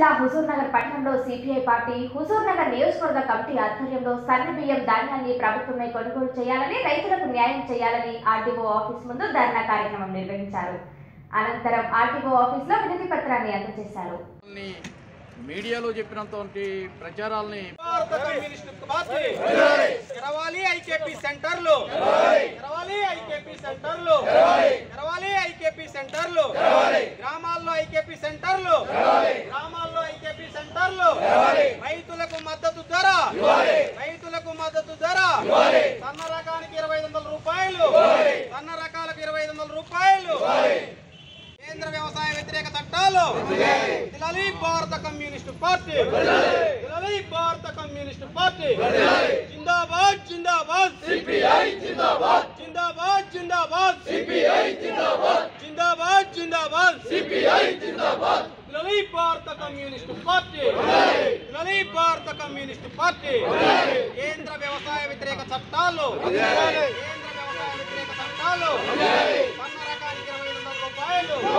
జిల్లా హుజూర్నగర్ పట్టణంలో CPI party Huzurnagar నియోజకవర్గ కమిటీ ఆధ్వర్యంలో సన్న బియ్యం ధాన్యాన్ని ప్రభుత్వమే కొనుగోలు చేయాలని, రైతులకు న్యాయం చేయాలని ఆర్టీఓ ఆఫీస్ ముందు ధర్నా కార్యక్రమం నిర్వహించారు. అనంతరం ఆర్టీఓ ఆఫీస్ లో వినతి పత్రాన్ని అందజేశారు. మీడియాలో చెప్పినంతటి ప్రచారాలని గ్రామాల్లో ఐకేపీ సెంటర్లు రైతులకు మద్దతు ధర సన్న రకానికి 2500 రూపాయలు, సన్న రకాలకు 2500 రూపాయలు. కేంద్ర వ్యవసాయ వ్యతిరేక చట్టాలు దిలాలి భారత కమ్యూనిస్ట్ పార్టీ, దిలాలి భారత కమ్యూనిస్ట్ పార్టీ. జిందాబాద్ జిందాబాద్ సిపిఐ, జిందాబాద్ జిందాబాద్ జిందాబాద్ సిపిఐ, జిందాబాద్ జిందాబాద్ జిందాబాద్ సిపిఐ, జిందాబాద్. దిలాలి భారత కమ్యూనిస్ట్ పార్టీ, దిలాలి భారత కమ్యూనిస్ట్ పార్టీ. కేంద్ర వ్యవసాయ వ్యతిరేక చట్టాలు, కేంద్ర వ్యవసాయ వ్యతిరేక చట్టాలు. సన్న రకానికి 2500 రూపాయలు,